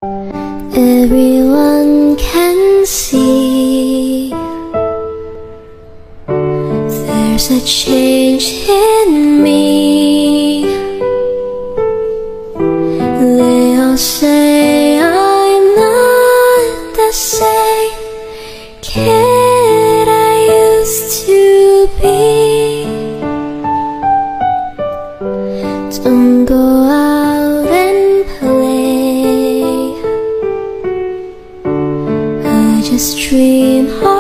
Everyone can see there's a change in me. They all say I'm not the same kid I used to be. Don't go out and play, I just dream hard.